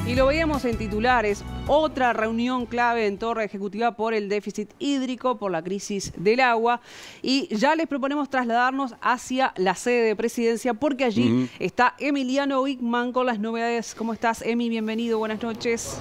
Y lo veíamos en titulares, otra reunión clave en Torre Ejecutiva por el déficit hídrico, por la crisis del agua. Y ya les proponemos trasladarnos hacia la sede de Presidencia, porque allí está Emiliano Wickman con las novedades. ¿Cómo estás, Emi? Bienvenido, buenas noches.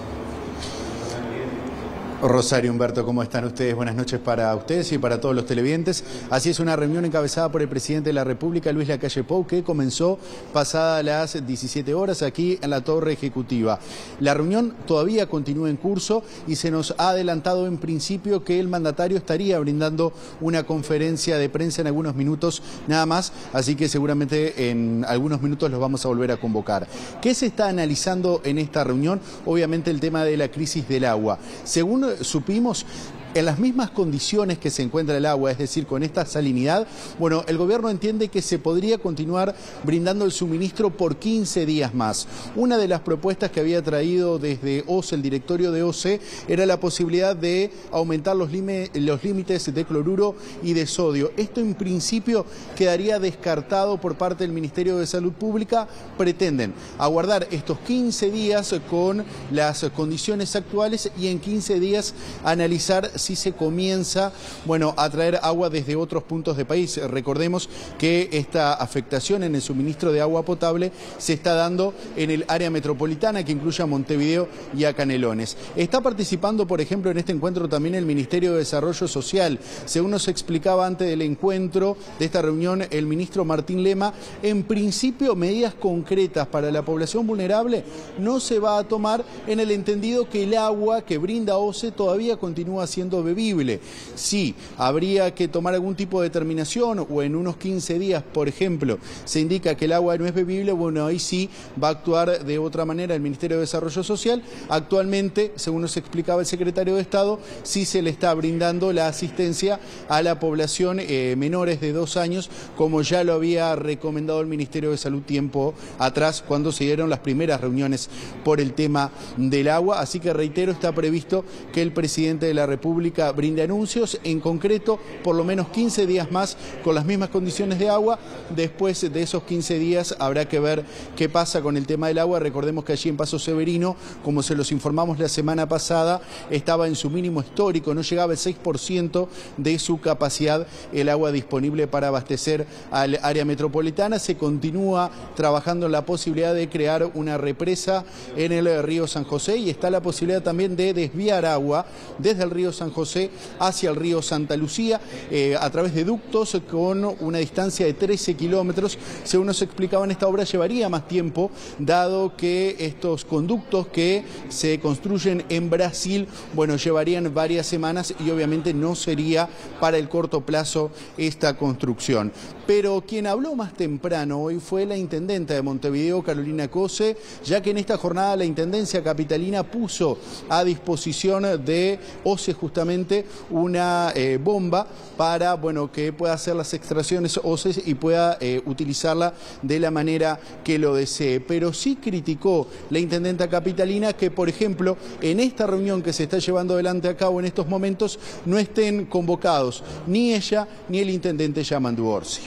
Rosario, Humberto, ¿cómo están ustedes? Buenas noches para ustedes y para todos los televidentes. Así es, una reunión encabezada por el presidente de la República, Luis Lacalle Pou, que comenzó pasadas las 17 horas aquí en la Torre Ejecutiva. La reunión todavía continúa en curso y se nos ha adelantado en principio que el mandatario estaría brindando una conferencia de prensa en algunos minutos nada más, así que seguramente en algunos minutos los vamos a volver a convocar. ¿Qué se está analizando en esta reunión? Obviamente el tema de la crisis del agua. Según supimos, en las mismas condiciones que se encuentra el agua, es decir, con esta salinidad, bueno, el gobierno entiende que se podría continuar brindando el suministro por 15 días más. Una de las propuestas que había traído desde OCE, el directorio de OCE, era la posibilidad de aumentar los límites de cloruro y de sodio. Esto en principio quedaría descartado por parte del Ministerio de Salud Pública. Pretenden aguardar estos 15 días con las condiciones actuales y en 15 días analizar si se comienza, bueno, a traer agua desde otros puntos del país. Recordemos que esta afectación en el suministro de agua potable se está dando en el área metropolitana, que incluye a Montevideo y a Canelones. Está participando, por ejemplo, en este encuentro también el Ministerio de Desarrollo Social. Según nos explicaba antes del encuentro, de esta reunión, el ministro Martín Lema, en principio medidas concretas para la población vulnerable no se va a tomar, en el entendido que el agua que brinda OCE todavía continúa siendo bebible. Sí, habría que tomar algún tipo de determinación, o en unos 15 días, por ejemplo, se indica que el agua no es bebible, bueno, ahí sí va a actuar de otra manera el Ministerio de Desarrollo Social. Actualmente, según nos explicaba el secretario de Estado, sí se le está brindando la asistencia a la población menores de 2 años, como ya lo había recomendado el Ministerio de Salud tiempo atrás, cuando se dieron las primeras reuniones por el tema del agua. Así que reitero, está previsto que el presidente de la República brinde anuncios, en concreto por lo menos 15 días más con las mismas condiciones de agua. Después de esos 15 días habrá que ver qué pasa con el tema del agua. Recordemos que allí en Paso Severino, como se los informamos la semana pasada, estaba en su mínimo histórico, no llegaba el 6% de su capacidad el agua disponible para abastecer al área metropolitana. Se continúa trabajando en la posibilidad de crear una represa en el río San José, y está la posibilidad también de desviar agua desde el río San José hacia el río Santa Lucía a través de ductos con una distancia de 13 kilómetros. Según nos explicaban, esta obra llevaría más tiempo, dado que estos conductos que se construyen en Brasil, bueno, llevarían varias semanas y obviamente no sería para el corto plazo esta construcción. Pero quien habló más temprano hoy fue la intendenta de Montevideo, Carolina Cose, ya que en esta jornada la Intendencia Capitalina puso a disposición de OCE justamente una bomba para, bueno, que pueda hacer las extracciones OCE y pueda utilizarla de la manera que lo desee. Pero sí criticó la intendenta capitalina que, por ejemplo, en esta reunión que se está llevando adelante a cabo en estos momentos, no estén convocados ni ella ni el intendente Yamandu Orsi.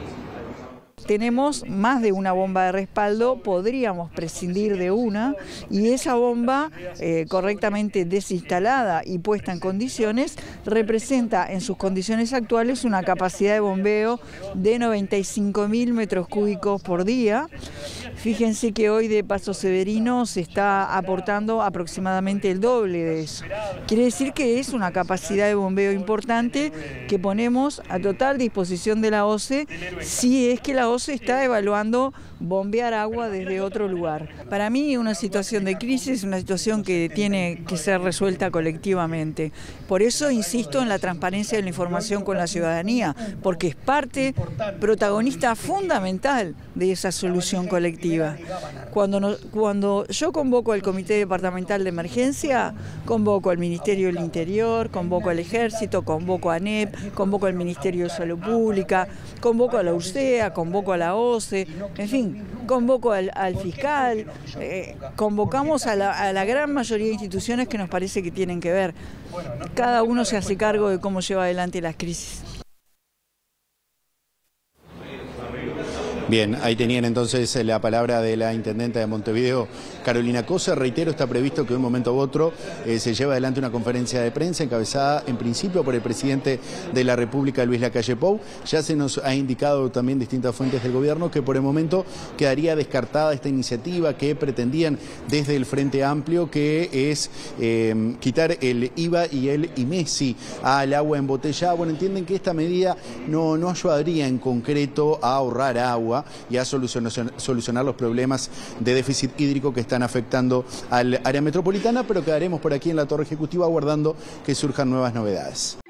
Tenemos más de una bomba de respaldo, podríamos prescindir de una, y esa bomba correctamente desinstalada y puesta en condiciones representa en sus condiciones actuales una capacidad de bombeo de 95.000 metros cúbicos por día. Fíjense que hoy de Paso Severino se está aportando aproximadamente el doble de eso. Quiere decir que es una capacidad de bombeo importante que ponemos a total disposición de la OCE, si es que la OCE está evaluando bombear agua desde otro lugar. Para mí una situación de crisis es una situación que tiene que ser resuelta colectivamente. Por eso insisto en la transparencia de la información con la ciudadanía, porque es parte protagonista fundamental de esa solución colectiva. Cuando yo convoco al Comité Departamental de Emergencia, convoco al Ministerio del Interior, convoco al Ejército, convoco a ANEP, convoco al Ministerio de Salud Pública, convoco a la URSEA, convoco a la OCE, en fin, convoco al fiscal, convocamos a la gran mayoría de instituciones que nos parece que tienen que ver. Cada uno se hace cargo de cómo lleva adelante las crisis. Bien, ahí tenían entonces la palabra de la intendenta de Montevideo, Carolina Cosa. Reitero, está previsto que de un momento u otro se lleve adelante una conferencia de prensa encabezada en principio por el presidente de la República, Luis Lacalle Pou. Ya se nos ha indicado también distintas fuentes del gobierno que por el momento quedaría descartada esta iniciativa que pretendían desde el Frente Amplio, que es quitar el IVA y el IMESI al agua embotellada. Bueno, entienden que esta medida no ayudaría en concreto a ahorrar agua y a solucionar los problemas de déficit hídrico que están afectando al área metropolitana, pero quedaremos por aquí en la Torre Ejecutiva aguardando que surjan nuevas novedades.